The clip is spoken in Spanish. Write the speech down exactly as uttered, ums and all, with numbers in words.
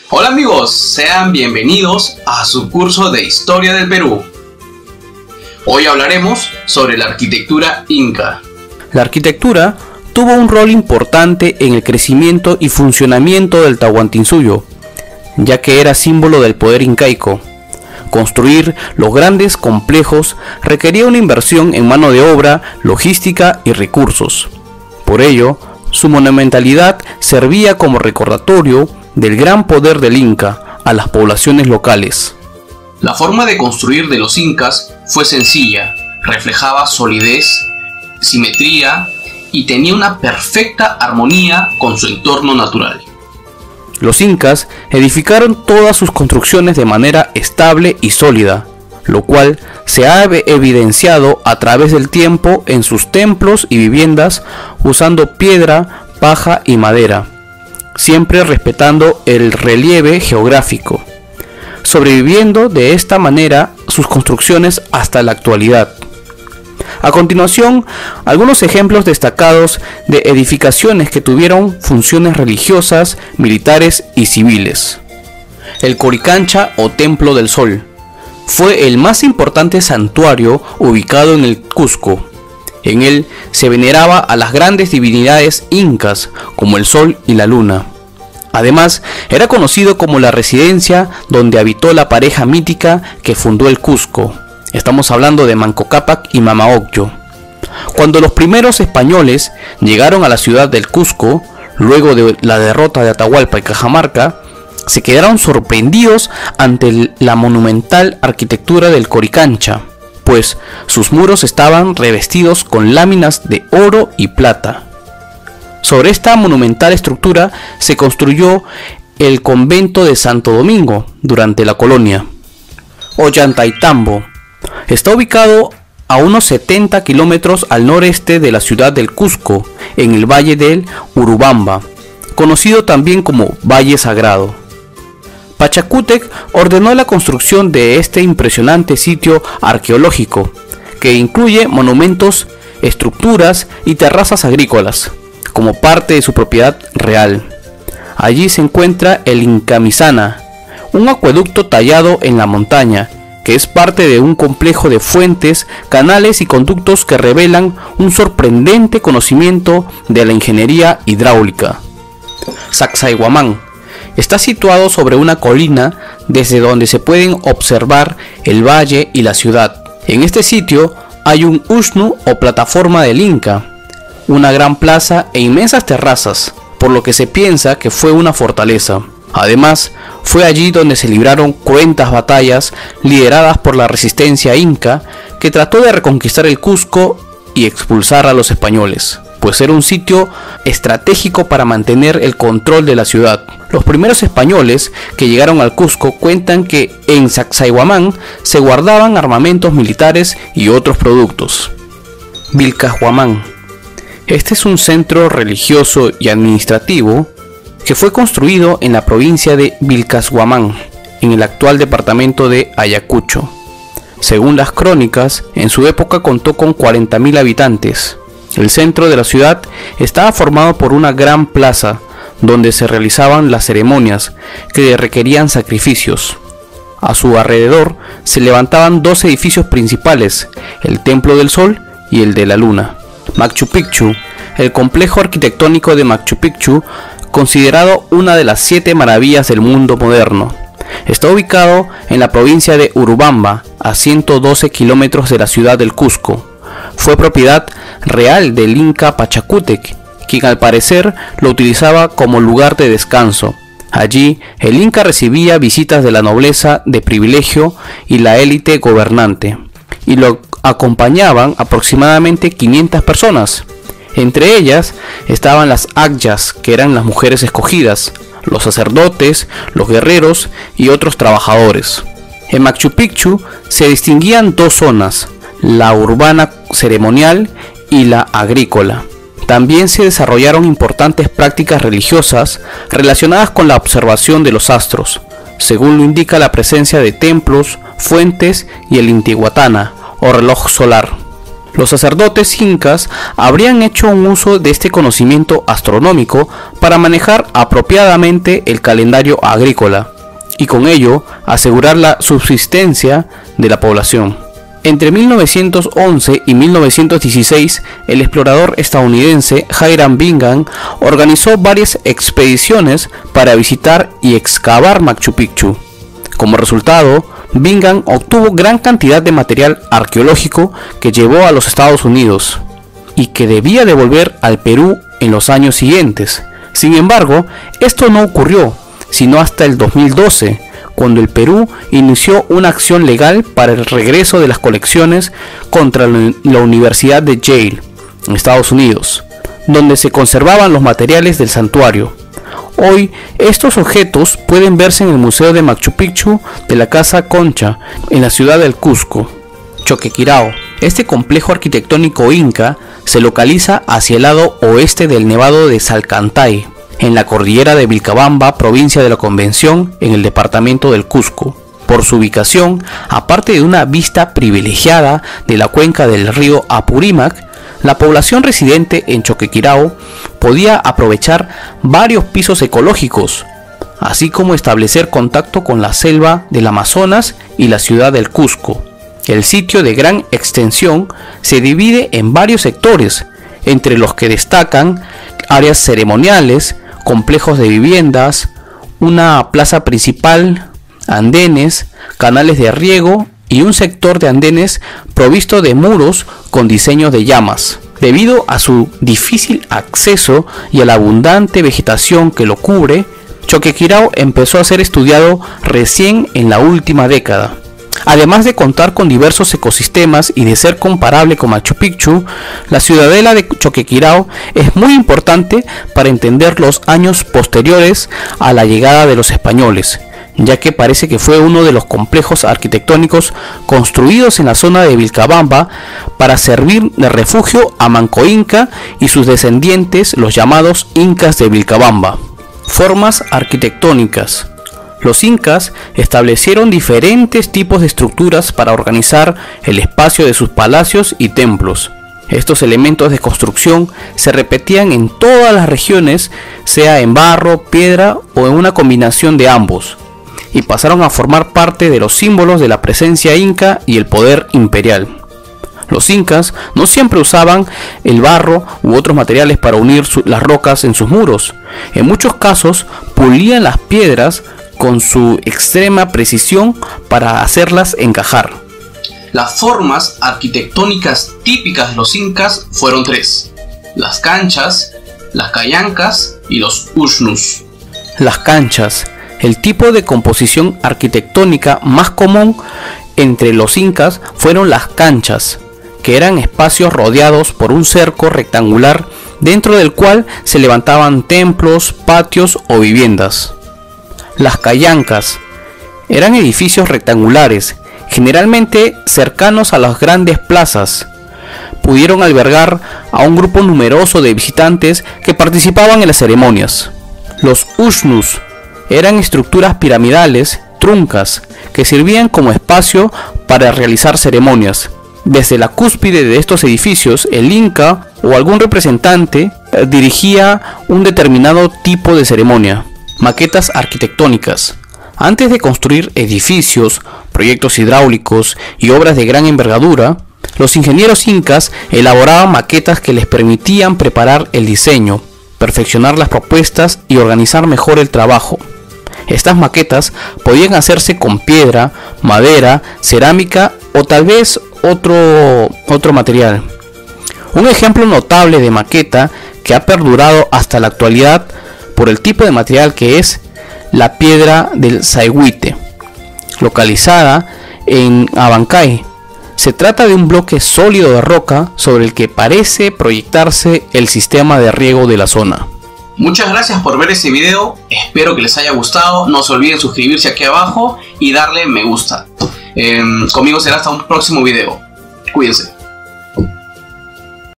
Hola amigos, sean bienvenidos a su curso de Historia del Perú. Hoy hablaremos sobre la arquitectura inca. La arquitectura tuvo un rol importante en el crecimiento y funcionamiento del Tahuantinsuyo, ya que era símbolo del poder incaico. Construir los grandes complejos requería una inversión en mano de obra, logística y recursos. Por ello, su monumentalidad servía como recordatorio del gran poder del Inca a las poblaciones locales. La forma de construir de los incas fue sencilla, reflejaba solidez, simetría y tenía una perfecta armonía con su entorno natural. Los incas edificaron todas sus construcciones de manera estable y sólida, lo cual se ha evidenciado a través del tiempo en sus templos y viviendas usando piedra, paja y madera, siempre respetando el relieve geográfico, sobreviviendo de esta manera sus construcciones hasta la actualidad. A continuación, algunos ejemplos destacados de edificaciones que tuvieron funciones religiosas, militares y civiles. El Coricancha o Templo del Sol fue el más importante santuario ubicado en el Cusco. En él se veneraba a las grandes divinidades incas como el Sol y la Luna. Además, era conocido como la residencia donde habitó la pareja mítica que fundó el Cusco. Estamos hablando de Manco Cápac y Mama Ocllo. Cuando los primeros españoles llegaron a la ciudad del Cusco, luego de la derrota de Atahualpa y Cajamarca, se quedaron sorprendidos ante la monumental arquitectura del Coricancha, pues sus muros estaban revestidos con láminas de oro y plata. Sobre esta monumental estructura se construyó el convento de Santo Domingo durante la colonia. Ollantaytambo está ubicado a unos setenta kilómetros al noreste de la ciudad del Cusco, en el valle del Urubamba, conocido también como Valle Sagrado. Pachacútec ordenó la construcción de este impresionante sitio arqueológico, que incluye monumentos, estructuras y terrazas agrícolas, como parte de su propiedad real. Allí se encuentra el Incamisana, un acueducto tallado en la montaña, que es parte de un complejo de fuentes, canales y conductos que revelan un sorprendente conocimiento de la ingeniería hidráulica. Sacsayhuamán está situado sobre una colina desde donde se pueden observar el valle y la ciudad. En este sitio hay un Uxnu o plataforma del Inca, una gran plaza e inmensas terrazas, por lo que se piensa que fue una fortaleza. Además, fue allí donde se libraron cruentas batallas lideradas por la resistencia inca, que trató de reconquistar el Cusco y expulsar a los españoles, pues era un sitio estratégico para mantener el control de la ciudad. Los primeros españoles que llegaron al Cusco cuentan que en Sacsayhuamán se guardaban armamentos militares y otros productos. Vilcashuamán. Este es un centro religioso y administrativo que fue construido en la provincia de Vilcashuamán, en el actual departamento de Ayacucho. Según las crónicas, en su época contó con cuarenta mil habitantes. El centro de la ciudad estaba formado por una gran plaza, donde se realizaban las ceremonias que requerían sacrificios. A su alrededor se levantaban dos edificios principales, el Templo del Sol y el de la Luna. Machu Picchu, el complejo arquitectónico de Machu Picchu, considerado una de las siete maravillas del mundo moderno. Está ubicado en la provincia de Urubamba, a ciento doce kilómetros de la ciudad del Cusco. Fue propiedad real del Inca Pachacútec, quien al parecer lo utilizaba como lugar de descanso. Allí, el Inca recibía visitas de la nobleza de privilegio y la élite gobernante, y lo acompañaban aproximadamente quinientas personas. Entre ellas estaban las Akyas, que eran las mujeres escogidas, los sacerdotes, los guerreros y otros trabajadores. En Machu Picchu se distinguían dos zonas, la urbana ceremonial y la agrícola. También se desarrollaron importantes prácticas religiosas relacionadas con la observación de los astros, según lo indica la presencia de templos, fuentes y el Intihuatana o reloj solar. Los sacerdotes incas habrían hecho un uso de este conocimiento astronómico para manejar apropiadamente el calendario agrícola y con ello asegurar la subsistencia de la población. Entre mil novecientos once y mil novecientos dieciséis, el explorador estadounidense Hiram Bingham organizó varias expediciones para visitar y excavar Machu Picchu. Como resultado, Bingham obtuvo gran cantidad de material arqueológico que llevó a los Estados Unidos y que debía devolver al Perú en los años siguientes. Sin embargo, esto no ocurrió, sino hasta el dos mil doce, cuando el Perú inició una acción legal para el regreso de las colecciones contra la Universidad de Yale, en Estados Unidos, donde se conservaban los materiales del santuario. Hoy, estos objetos pueden verse en el Museo de Machu Picchu de la Casa Concha, en la ciudad del Cusco. Choquequirao. Este complejo arquitectónico inca se localiza hacia el lado oeste del Nevado de Salcantay, en la cordillera de Vilcabamba, provincia de la Convención, en el departamento del Cusco. Por su ubicación, aparte de una vista privilegiada de la cuenca del río Apurímac, la población residente en Choquequirao podía aprovechar varios pisos ecológicos, así como establecer contacto con la selva del Amazonas y la ciudad del Cusco. El sitio, de gran extensión, se divide en varios sectores, entre los que destacan áreas ceremoniales, complejos de viviendas, una plaza principal, andenes, canales de riego y un sector de andenes provisto de muros con diseños de llamas. Debido a su difícil acceso y a la abundante vegetación que lo cubre, Choquequirao empezó a ser estudiado recién en la última década. Además de contar con diversos ecosistemas y de ser comparable con Machu Picchu, la ciudadela de Choquequirao es muy importante para entender los años posteriores a la llegada de los españoles, ya que parece que fue uno de los complejos arquitectónicos construidos en la zona de Vilcabamba para servir de refugio a Manco Inca y sus descendientes, los llamados Incas de Vilcabamba. Formas arquitectónicas. Los incas establecieron diferentes tipos de estructuras para organizar el espacio de sus palacios y templos. Estos elementos de construcción se repetían en todas las regiones, sea en barro, piedra o en una combinación de ambos, y pasaron a formar parte de los símbolos de la presencia inca y el poder imperial. Los incas no siempre usaban el barro u otros materiales para unir las rocas en sus muros. En muchos casos pulían las piedras con su extrema precisión para hacerlas encajar. Las formas arquitectónicas típicas de los incas fueron tres: las canchas, las callancas y los ushnus. Las canchas, el tipo de composición arquitectónica más común entre los incas, fueron las canchas, que eran espacios rodeados por un cerco rectangular dentro del cual se levantaban templos, patios o viviendas. Las callancas eran edificios rectangulares, generalmente cercanos a las grandes plazas. Pudieron albergar a un grupo numeroso de visitantes que participaban en las ceremonias. Los ushnus eran estructuras piramidales, truncas, que servían como espacio para realizar ceremonias. Desde la cúspide de estos edificios, el inca o algún representante dirigía un determinado tipo de ceremonia. Maquetas arquitectónicas. Antes de construir edificios, proyectos hidráulicos y obras de gran envergadura, los ingenieros incas elaboraban maquetas que les permitían preparar el diseño, perfeccionar las propuestas y organizar mejor el trabajo. Estas maquetas podían hacerse con piedra, madera, cerámica o tal vez otro, otro material. Un ejemplo notable de maqueta que ha perdurado hasta la actualidad por el tipo de material que es la piedra del Saigüite, localizada en Abancay. Se trata de un bloque sólido de roca sobre el que parece proyectarse el sistema de riego de la zona. Muchas gracias por ver este video, espero que les haya gustado. No se olviden suscribirse aquí abajo y darle me gusta. Eh, conmigo será hasta un próximo video. Cuídense.